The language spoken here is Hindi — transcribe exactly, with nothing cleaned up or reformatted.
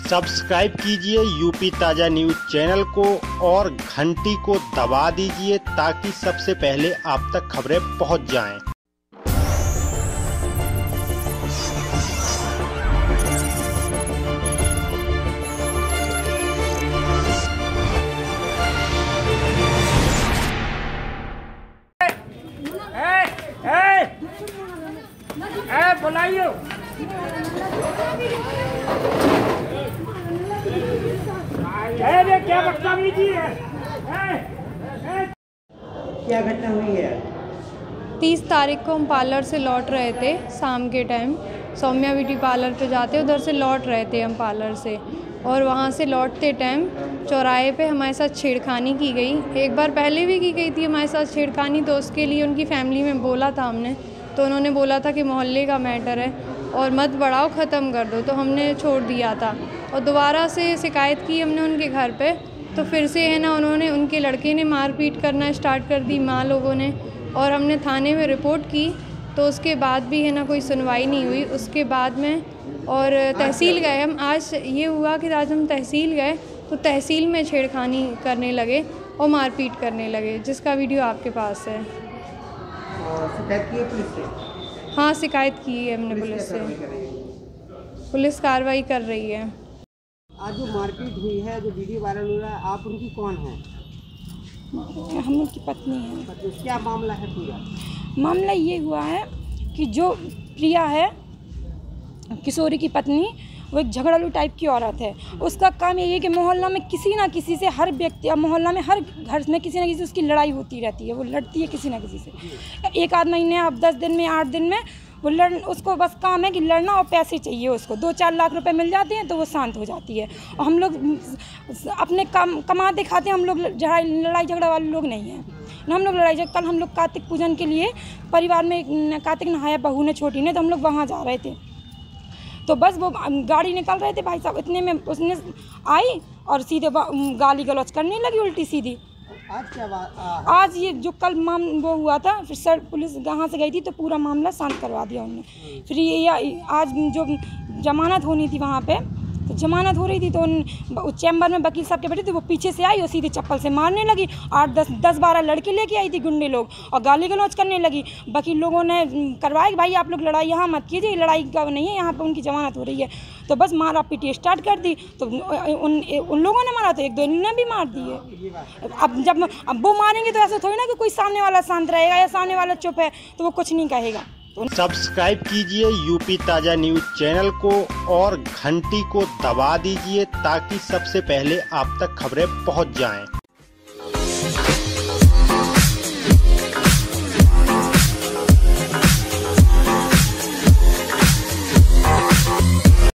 सब्सक्राइब कीजिए यूपी ताज़ा न्यूज़ चैनल को और घंटी को दबा दीजिए ताकि सबसे पहले आप तक खबरें पहुंच जाएं। बुलाइयो क्या बदतमीजी है? क्या घटना हुई है? तीस तारीख को हम पार्लर से लौट रहे थे शाम के टाइम। सौम्या ब्यूटी पार्लर पे जाते, उधर से लौट रहे थे हम पार्लर से, और वहाँ से लौटते टाइम चौराहे पे हमारे साथ छेड़खानी की गई। एक बार पहले भी की गई थी हमारे साथ छेड़खानी, तो उसके लिए उनकी फैमिली में बोला था हमने, तो उन्होंने बोला था कि मोहल्ले का मैटर है और मत बढ़ाओ, ख़त्म कर दो, तो हमने छोड़ दिया था। और दोबारा से शिकायत की हमने उनके घर पे, तो फिर से है ना उन्होंने, उनके लड़के ने मारपीट करना स्टार्ट कर दी माँ लोगों ने, और हमने थाने में रिपोर्ट की, तो उसके बाद भी है ना कोई सुनवाई नहीं हुई। उसके बाद में और तहसील गए हम। आज ये हुआ कि आज हम तहसील गए तो तहसील में छेड़खानी करने लगे और मारपीट करने लगे, जिसका वीडियो आपके पास है। शिकायत की है पुलिस से? हाँ, शिकायत की है हमने पुलिस से। पुलिस कार्रवाई कर रही है। आज जो मारपीट हुई है, जो वीडियो वायरल हो रहा है, आप उनकी कौन हैं? हम उनकी पत्नी हैं। क्या मामला है पूरा? मामला ये हुआ है कि जो प्रिया है, किशोरी की पत्नी, वो एक झगड़ालू टाइप की औरत है। उसका काम यही है कि मोहल्ला में किसी ना किसी से, हर व्यक्ति, मोहल्ला में हर घर में किसी ना किसी से उसकी लड़ाई होती रहती है। वो लड़ती है किसी ना किसी से, एक आध महीने, अब दस दिन में, आठ दिन में वो लड़, उसको बस काम है कि लड़ना, और पैसे चाहिए उसको। दो चार लाख रुपए मिल जाते हैं तो वो शांत हो जाती है। और हम लोग अपने कम कमाते खाते, हम लोग लड़ाई झगड़ा वाले लोग नहीं हैं ना। हम लोग लड़ाई झगड़ा, कल हम लोग कार्तिक पूजन के लिए परिवार में कार्तिक नहाया बहू ने, छोटी ने, तो हम लोग वहाँ जा रहे थे, तो बस वो गाड़ी निकल रहे थे भाई साहब, इतने में उसने आई और सीधे गाली गलौज करने लगी उल्टी सीधी। आज क्या बात? आज ये जो कल माम वो हुआ था, फिर सर पुलिस यहाँ से गई थी तो पूरा मामला शांत करवा दिया उन्होंने। फिर ये आज जो जमानत होनी थी वहाँ पे, तो जमानत हो रही थी, तो उन चैम्बर में वकील साहब के बैठे थे, वो पीछे से आई और सीधे चप्पल से मारने लगी। आठ दस दस बारह लड़के लेके आई थी गुंडे लोग, और गाली गलौज करने लगी। वकील लोगों ने करवाया कि भाई आप लोग लड़ाई यहाँ मत कीजिए, लड़ाई का नहीं है, यहाँ पर उनकी जमानत हो रही है। तो बस मारा पीटी स्टार्ट कर दी, तो उन उन लोगों ने मारा, तो एक दो ने भी मार दिए। अब जब अब वो मारेंगे तो ऐसा थोड़ी ना कि कोई सामने वाला शांत रहेगा या सामने वाला चुप है तो वो कुछ नहीं कहेगा। सब्सक्राइब कीजिए यूपी ताज़ा न्यूज़ चैनल को और घंटी को दबा दीजिए ताकि सबसे पहले आप तक खबरें पहुंच जाएं।